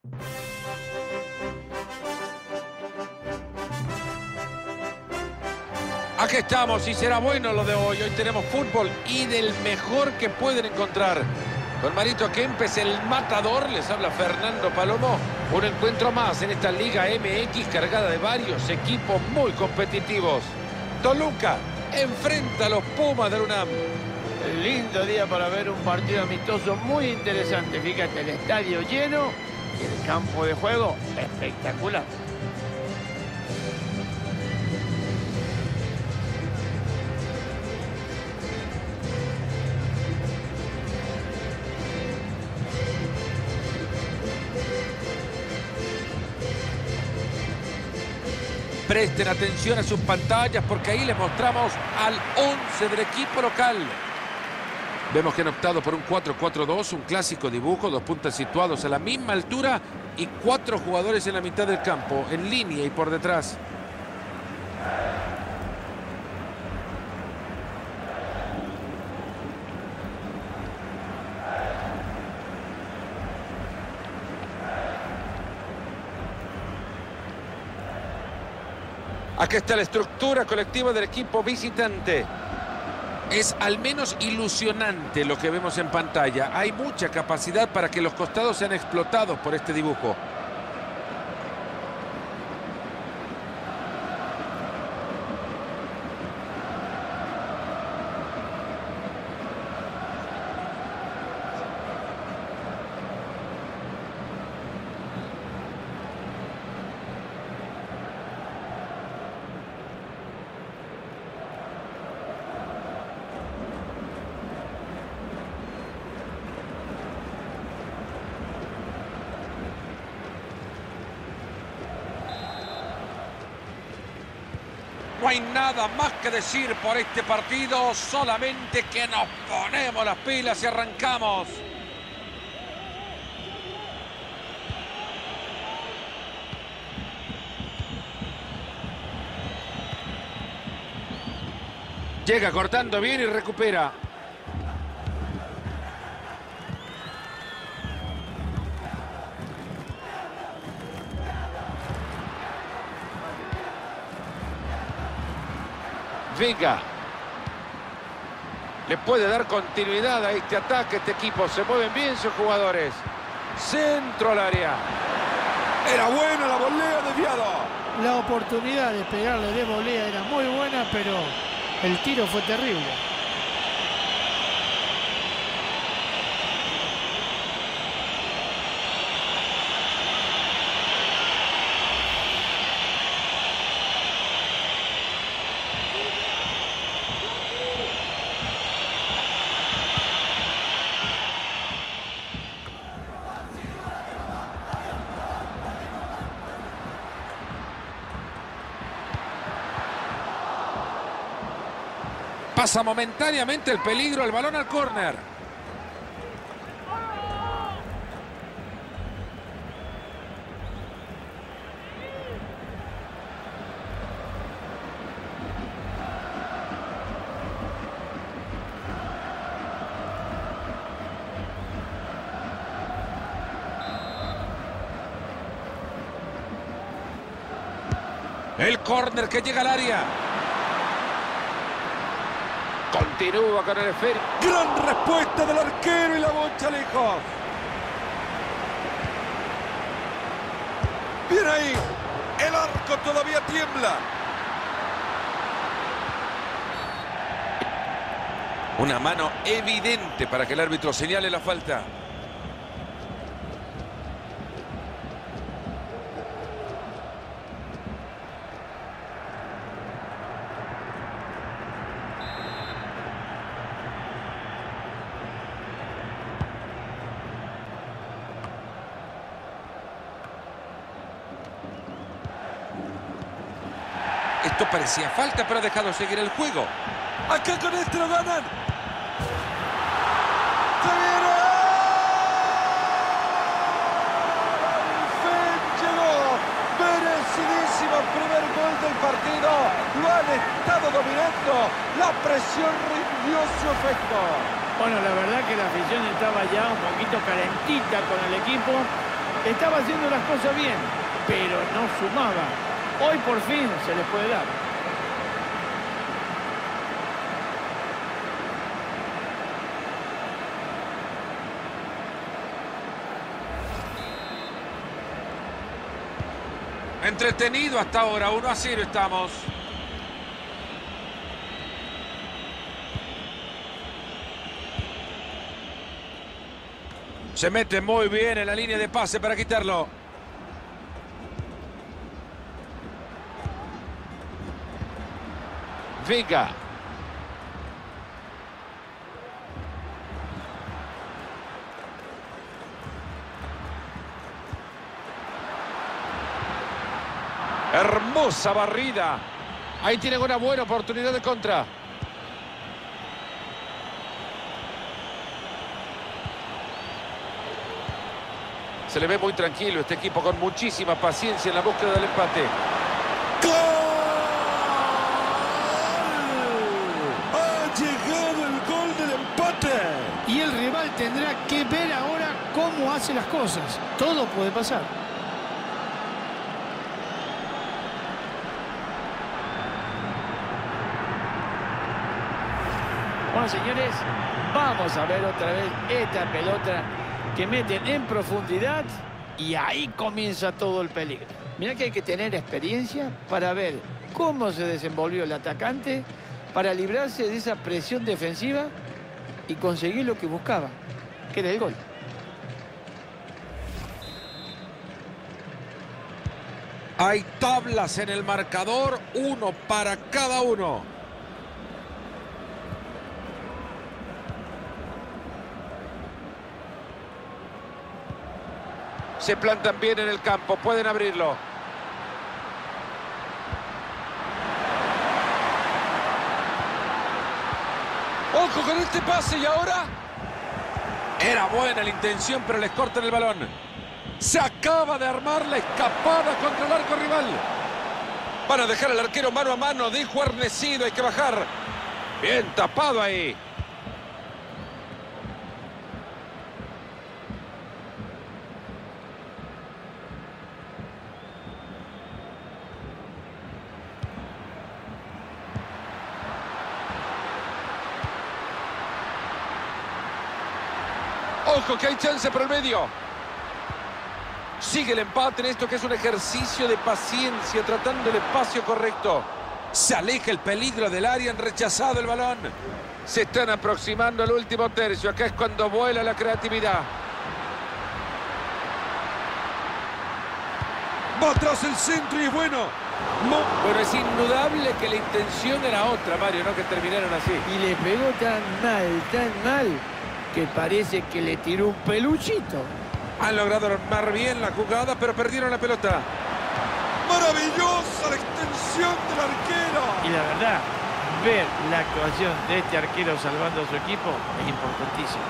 Aquí estamos y será bueno lo de hoy. Hoy tenemos fútbol y del mejor que pueden encontrar. Con Marito Kempes, el matador, les habla Fernando Palomo. Un encuentro más en esta Liga MX cargada de varios equipos muy competitivos. Toluca enfrenta a los Pumas del UNAM. Lindo día para ver un partido amistoso muy interesante. Fíjate, el estadio lleno y el campo de juego espectacular. Presten atención a sus pantallas porque ahí les mostramos al 11 del equipo local. Vemos que han optado por un 4-4-2, un clásico dibujo, dos puntas situados a la misma altura y 4 jugadores en la mitad del campo, en línea y por detrás. Aquí está la estructura colectiva del equipo visitante. Es al menos ilusionante lo que vemos en pantalla. Hay mucha capacidad para que los costados sean explotados por este dibujo. No hay nada más que decir por este partido, solamente que nos ponemos las pilas y arrancamos. Llega cortando bien y recupera. Venga. Le puede dar continuidad a este ataque, este equipo. Se mueven bien sus jugadores. Centro al área. Era buena la volea desviado. La oportunidad de pegarle de volea era muy buena, pero el tiro fue terrible. Pasa momentáneamente el peligro, el balón al córner. El córner que llega al área. Continúa con el esférico. Gran respuesta del arquero y la bocha lejos. Bien ahí. El arco todavía tiembla. Una mano evidente para que el árbitro señale la falta. Esto parecía falta, pero ha dejado seguir el juego. Acá con esto lo ganan. ¡Se viene! ¡Al fin llegó! Merecidísimo primer gol del partido. Lo han estado dominando. La presión rindió su efecto. Bueno, la verdad que la afición estaba ya un poquito calentita con el equipo. Estaba haciendo las cosas bien, pero no sumaba. Hoy por fin se les puede dar. Entretenido hasta ahora, 1-0 estamos. Se mete muy bien en la línea de pase para quitarlo. Viga. Hermosa barrida. Ahí tienen una buena oportunidad de contra. Se le ve muy tranquilo este equipo, con muchísima paciencia en la búsqueda del empate. ¡Gol! ¡Ha llegado el gol del empate! Y el rival tendrá que ver ahora cómo hace las cosas. Todo puede pasar. Bueno, señores, vamos a ver otra vez esta pelota que meten en profundidad y ahí comienza todo el peligro. Mirá que hay que tener experiencia para ver cómo se desenvolvió el atacante para librarse de esa presión defensiva y conseguir lo que buscaba, que era el gol. Hay tablas en el marcador, uno para cada uno. Se plantan bien en el campo, pueden abrirlo. ¡Ojo con este pase! ¿Y ahora? Era buena la intención, pero les cortan el balón. Se acaba de armar la escapada contra el arco rival. Van a dejar al arquero mano a mano, dijo Arnecido, hay que bajar. Bien tapado ahí. Ojo que hay chance por el medio. Sigue el empate en esto que es un ejercicio de paciencia, tratando el espacio correcto. Se aleja el peligro del área, han rechazado el balón. Se están aproximando al último tercio. Acá es cuando vuela la creatividad. Va atrás el centro y es bueno. Bueno, es indudable que la intención era otra, Mario, ¿no? Que terminaron así. Y le pegó tan mal, que parece que le tiró un peluchito. Han logrado armar bien la jugada, pero perdieron la pelota. Maravillosa la extensión del arquero. Y la verdad, ver la actuación de este arquero salvando a su equipo es importantísimo.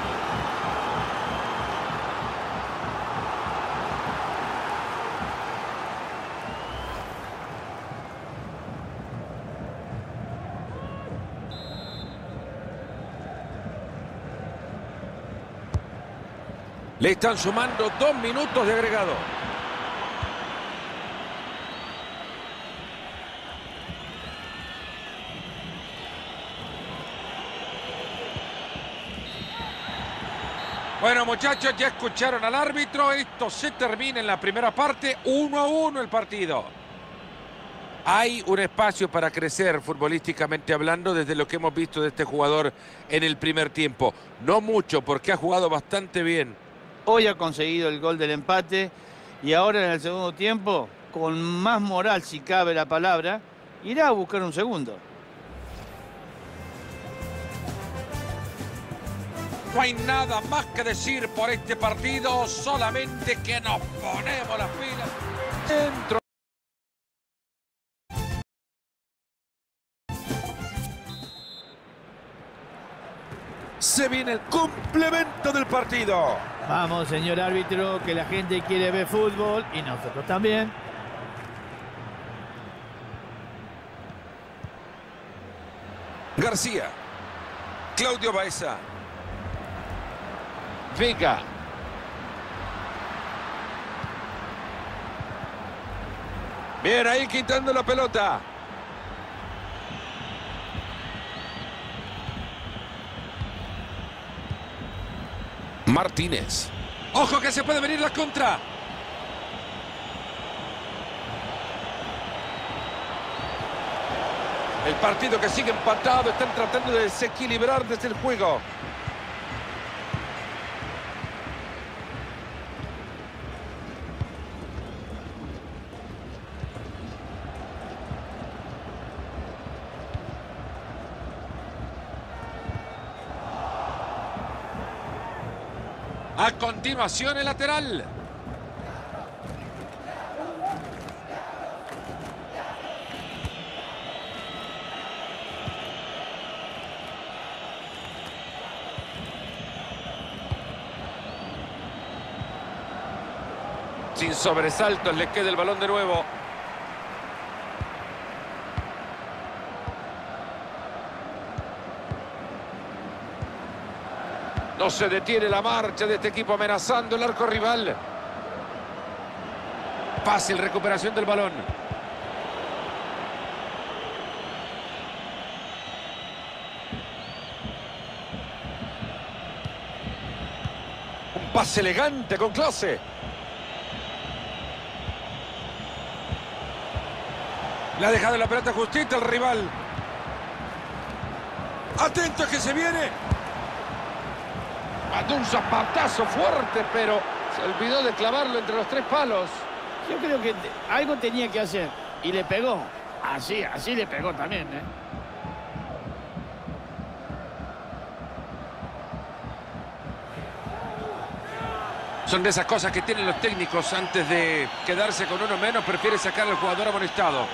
Le están sumando 2 minutos de agregado. Bueno, muchachos, ya escucharon al árbitro. Esto se termina en la primera parte. 1-1 el partido. Hay un espacio para crecer futbolísticamente hablando desde lo que hemos visto de este jugador en el primer tiempo. No mucho, porque ha jugado bastante bien. Hoy ha conseguido el gol del empate y ahora en el segundo tiempo, con más moral si cabe la palabra, irá a buscar un segundo. No hay nada más que decir por este partido, solamente que nos ponemos las pilas dentro. Se viene el complemento del partido. Vamos, señor árbitro, que la gente quiere ver fútbol y nosotros también. García. Claudio Baeza. Vega. Bien, ahí quitando la pelota. Martínez. ¡Ojo que se puede venir la contra! El partido que sigue empatado. Están tratando de desequilibrar desde el juego. A continuación el lateral. Sin sobresaltos le queda el balón de nuevo. No se detiene la marcha de este equipo amenazando el arco rival. Fácil recuperación del balón. Un pase elegante con clase. Le ha dejado la pelota justita al rival. Atento que se viene. Mandó un zapatazo fuerte, pero se olvidó de clavarlo entre los 3 palos. Yo creo que algo tenía que hacer. Y le pegó. Así le pegó también, ¿eh? Son de esas cosas que tienen los técnicos. Antes de quedarse con uno menos, prefiere sacar al jugador amonestado.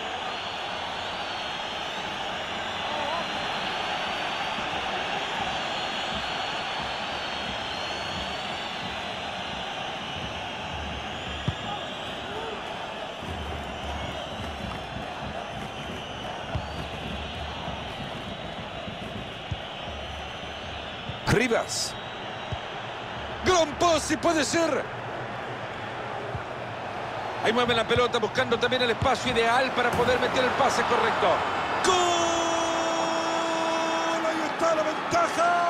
Rivas. Gran pase, puede ser. Ahí mueve la pelota buscando también el espacio ideal para poder meter el pase correcto. ¡Gol! Ahí está la ventaja.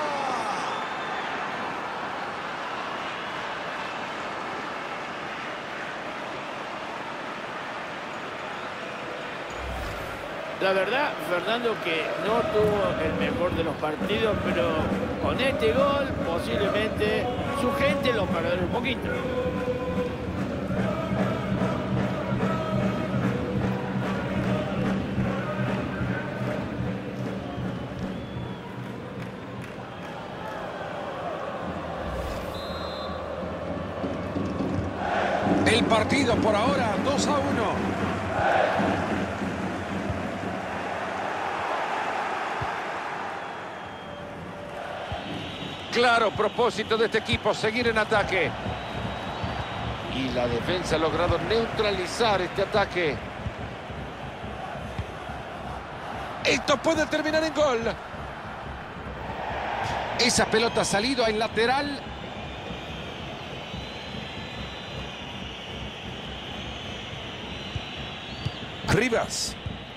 La verdad, Fernando, que no tuvo el mejor de los partidos, pero con este gol posiblemente su gente lo perderá un poquito. El partido por ahora 2-1. Claro propósito de este equipo, seguir en ataque. Y la defensa ha logrado neutralizar este ataque. Esto puede terminar en gol. Esa pelota ha salido al lateral. Rivas.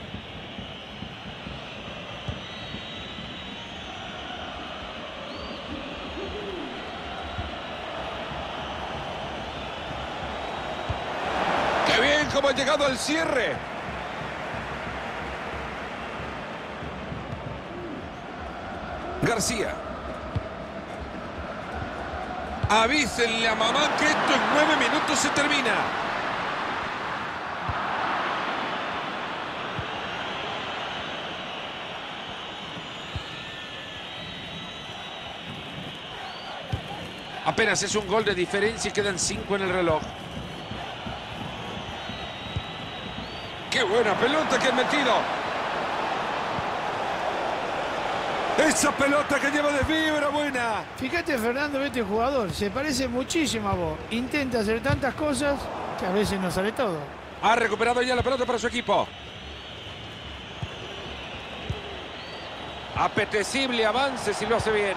¡Qué bien cómo ha llegado al cierre! García. Avísenle a mamá que esto en 9 minutos se termina. Apenas es un gol de diferencia y quedan 5 en el reloj. ¡Qué buena pelota que han metido! Esa pelota que lleva desvío era buena. Fíjate, Fernando, este jugador se parece muchísimo a vos. Intenta hacer tantas cosas que a veces no sale todo. Ha recuperado ya la pelota para su equipo. Apetecible avance si lo hace bien.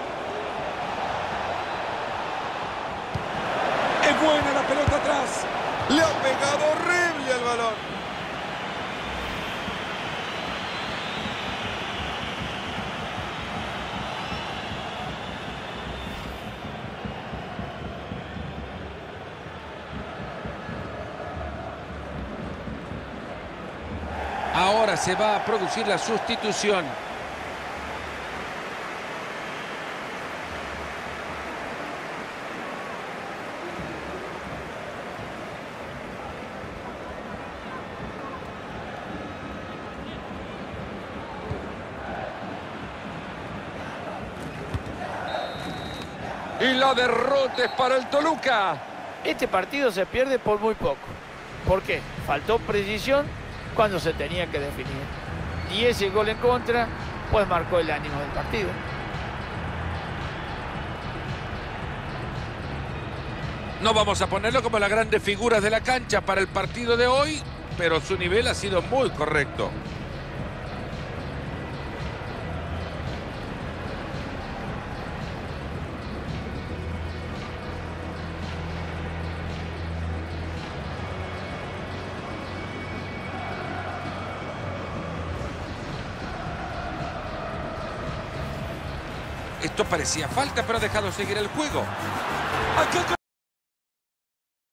Es buena la pelota atrás. Le ha pegado horrible al balón. Ahora se va a producir la sustitución. Y la derrota es para el Toluca. Este partido se pierde por muy poco. ¿Por qué? Faltó precisión cuando se tenía que definir. Y ese gol en contra, pues marcó el ánimo del partido. No vamos a ponerlo como las grandes figuras de la cancha para el partido de hoy, pero su nivel ha sido muy correcto. Esto parecía falta, pero ha dejado seguir el juego.